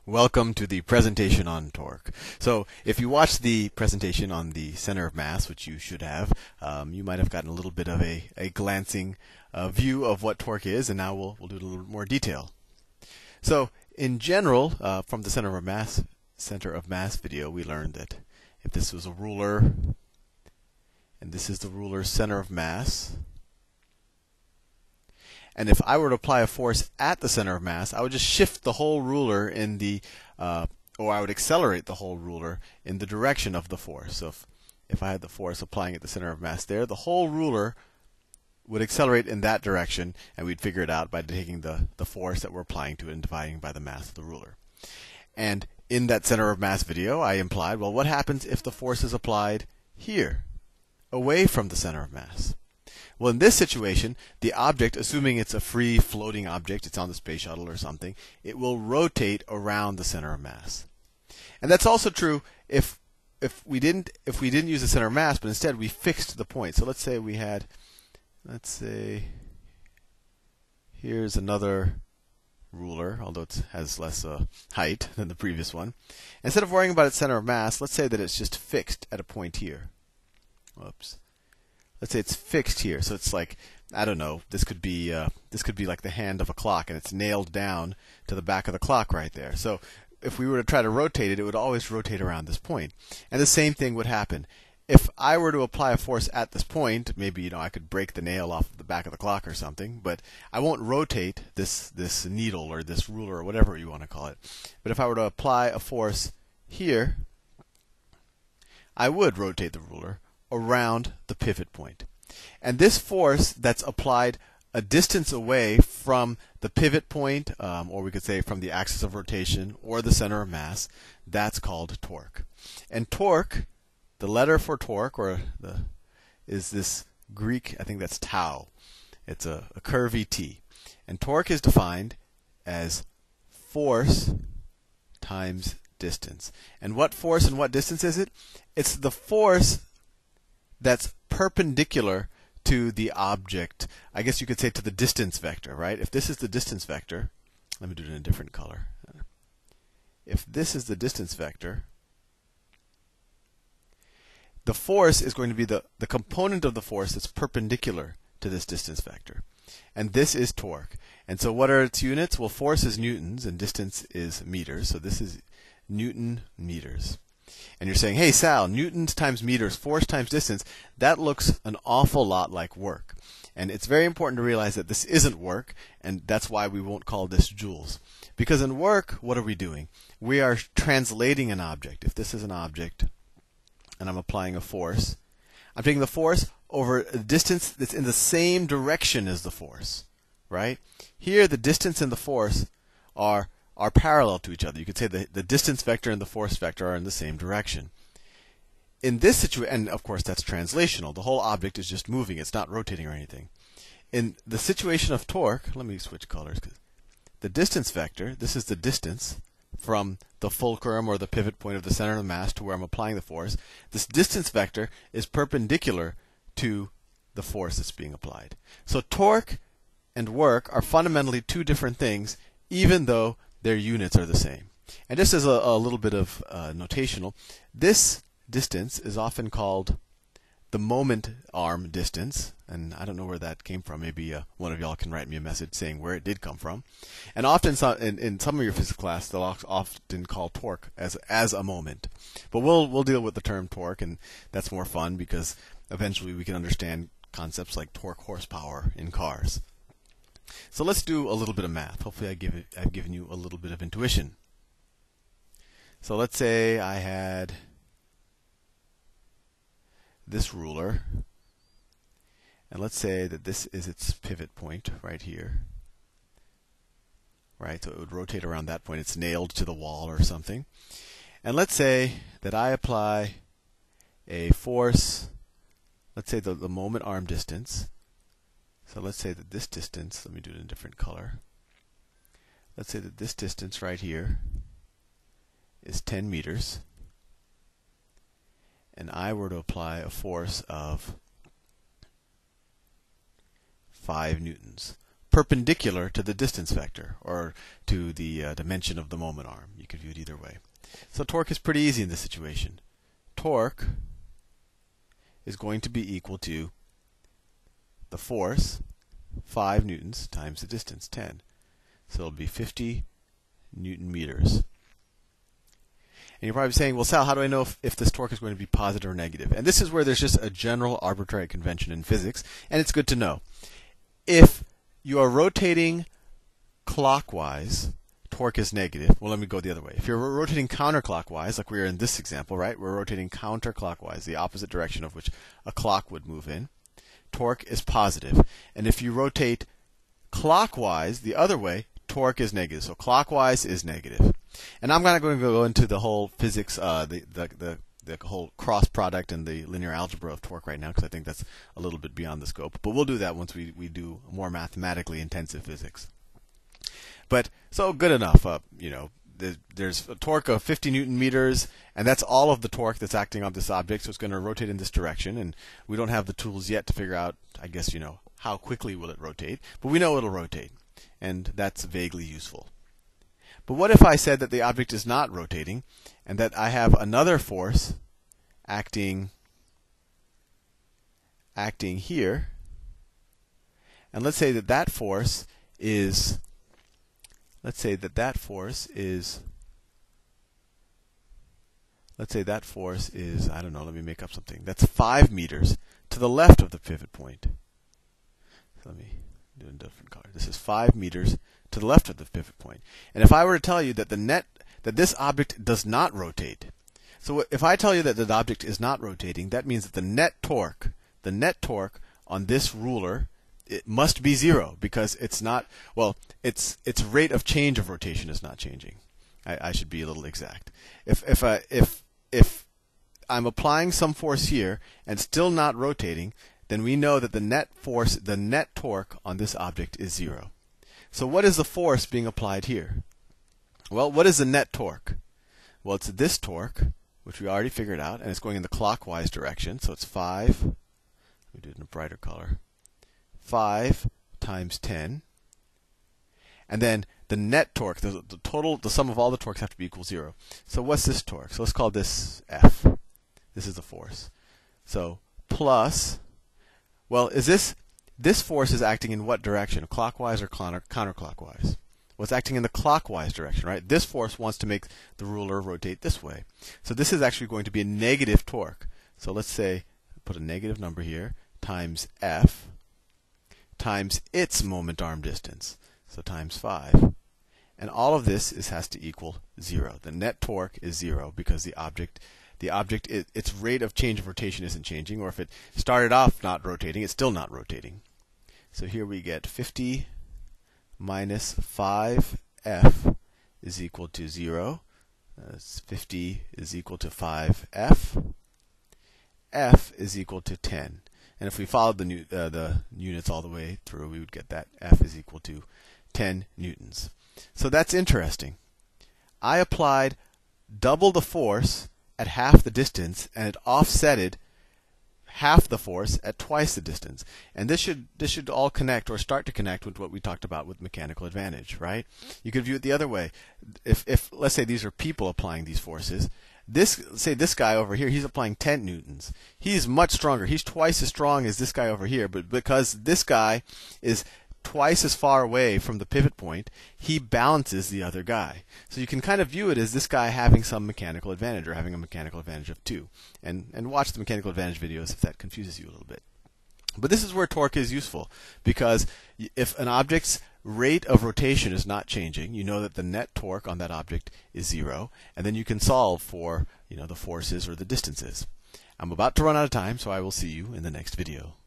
Welcome to the presentation on torque. So if you watched the presentation on the center of mass, which you should have, you might have gotten a little bit of a glancing view of what torque is, and now we'll do a little more detail. So in general, from the center of mass video, we learned that if this was a ruler, and this is the ruler's center of mass, and if I were to apply a force at the center of mass, I would just shift the whole ruler in the, or I would accelerate the whole ruler in the direction of the force. So if I had the force applying at the center of mass there, the whole ruler would accelerate in that direction, and we'd figure it out by taking the force that we're applying to it and dividing by the mass of the ruler. And in that center of mass video, I implied, well, what happens if the force is applied here, away from the center of mass? Well, in this situation, the object, assuming it's a free floating object, it's on the space shuttle or something, it will rotate around the center of mass. And that's also true if we didn't use the center of mass, but instead we fixed the point. So let's say we had, here's another ruler, although it has less height than the previous one. Instead of worrying about its center of mass, let's say that it's just fixed at a point here. Whoops. Let's say it's fixed here, so it's like, I don't know, this could be like the hand of a clock, and it's nailed down to the back of the clock right there. So if we were to try to rotate it, it would always rotate around this point. And the same thing would happen. If I were to apply a force at this point, maybe I could break the nail off the back of the clock or something, but I won't rotate this needle or this ruler or whatever you want to call it. But if I were to apply a force here, I would rotate the ruler around the pivot point. And this force that's applied a distance away from the pivot point, or we could say from the axis of rotation or the center of mass, that's called torque. And torque, the letter for torque, is this Greek, I think that's tau. It's a curvy T. And torque is defined as force times distance. And what force and what distance is it? It's the force that's perpendicular to the object. I guess you could say to the distance vector, right? If this is the distance vector, let me do it in a different color. If this is the distance vector, the force is going to be the component of the force that's perpendicular to this distance vector. And this is torque. And so what are its units? Well, force is newtons and distance is meters. So this is Newton meters. And you're saying, hey, Sal, newtons times meters, force times distance, that looks an awful lot like work. And it's very important to realize that this isn't work, and that's why we won't call this joules. Because in work, what are we doing? We are translating an object. If this is an object, and I'm applying a force, I'm taking the force over a distance that's in the same direction as the force, right? Here, the distance and the force are parallel to each other. You could say the distance vector and the force vector are in the same direction. In this situation, and of course that's translational, the whole object is just moving, it's not rotating or anything. In the situation of torque, let me switch colors, because the distance vector, this is the distance from the fulcrum or the pivot point of the center of the mass to where I'm applying the force. This distance vector is perpendicular to the force that's being applied. So torque and work are fundamentally two different things, even though their units are the same. And just as a little bit of notational, this distance is often called the moment arm distance. And I don't know where that came from. Maybe one of y'all can write me a message saying where it did come from. And often in some of your physics class, they'll often call torque as a moment. But we'll deal with the term torque, and that's more fun because eventually we can understand concepts like torque horsepower in cars. So let's do a little bit of math. Hopefully I've given you a little bit of intuition. So let's say I had this ruler, and let's say that this is its pivot point right here. Right, so it would rotate around that point. It's nailed to the wall or something. And let's say that I apply a force, let's say the moment arm distance. So let's say that this distance, let me do it in a different color. Let's say that this distance right here is 10 meters. And I were to apply a force of 5 newtons. perpendicular to the distance vector, or to the dimension of the moment arm. You could view it either way. So torque is pretty easy in this situation. Torque is going to be equal to the force, 5 newtons, times the distance, 10. So it'll be 50 Newton meters. And you're probably saying, well, Sal, how do I know if this torque is going to be positive or negative? And this is where there's just a general arbitrary convention in physics, and it's good to know. If you are rotating clockwise, torque is negative. Well, let me go the other way. If you're rotating counterclockwise, like we are in this example, right? We're rotating counterclockwise, the opposite direction of which a clock would move in. Torque is positive. And if you rotate clockwise, the other way, torque is negative. So clockwise is negative. And I'm not going to go into the whole physics, the whole cross product and the linear algebra of torque right now, because I think that's a little bit beyond the scope. But we'll do that once we do more mathematically intensive physics. But so good enough. There's a torque of 50 Newton meters, and that's all of the torque that's acting on this object. So it's going to rotate in this direction, and we don't have the tools yet to figure out, I guess, how quickly will it rotate. But we know it'll rotate, and that's vaguely useful. But what if I said that the object is not rotating, and that I have another force acting here, and let's say that force is, I don't know, let me make up something. That's 5 meters to the left of the pivot point. So let me do a different color. This is 5 meters to the left of the pivot point. And if I were to tell you that that this object does not rotate. So if I tell you that the object is not rotating, that means that the net torque on this ruler, it must be 0, because it's not, well, its rate of change of rotation is not changing. I should be a little exact. If I'm applying some force here and still not rotating, then we know that the net torque on this object is 0. So what is the force being applied here? Well, what is the net torque? Well, it's this torque, which we already figured out, and it's going in the clockwise direction. So it's 5. Let me do it in a brighter color. 5 times 10. And then the net torque, the sum of all the torques have to be equal 0. So what's this torque? So let's call this F. This is the force. So plus, well, this force is acting in what direction? Clockwise or counterclockwise? Well, it's acting in the clockwise direction, right? This force wants to make the ruler rotate this way. So this is actually going to be a negative torque. So let's say, put a negative number here, times F, times its moment arm distance. So times 5. And all of this has to equal 0. The net torque is 0 because the object, its rate of change of rotation isn't changing, or if it started off not rotating, it's still not rotating. So here we get 50 minus 5f is equal to 0. 50 is equal to 5f. F is equal to 10. And if we followed the units all the way through, we would get that F is equal to 10 newtons. So that's interesting. I applied double the force at half the distance, and it offsetted half the force at twice the distance. And this should all connect, or start to connect, with what we talked about with mechanical advantage, right? You could view it the other way. If let's say these are people applying these forces, this guy over here, he's applying 10 newtons. He's much stronger. He's twice as strong as this guy over here, but because this guy is twice as far away from the pivot point, he balances the other guy. So you can kind of view it as this guy having some mechanical advantage, or having a mechanical advantage of 2. And watch the mechanical advantage videos if that confuses you a little bit. But this is where torque is useful, because if an object's rate of rotation is not changing, you know that the net torque on that object is 0, and then you can solve for the forces or the distances. I'm about to run out of time, so I will see you in the next video.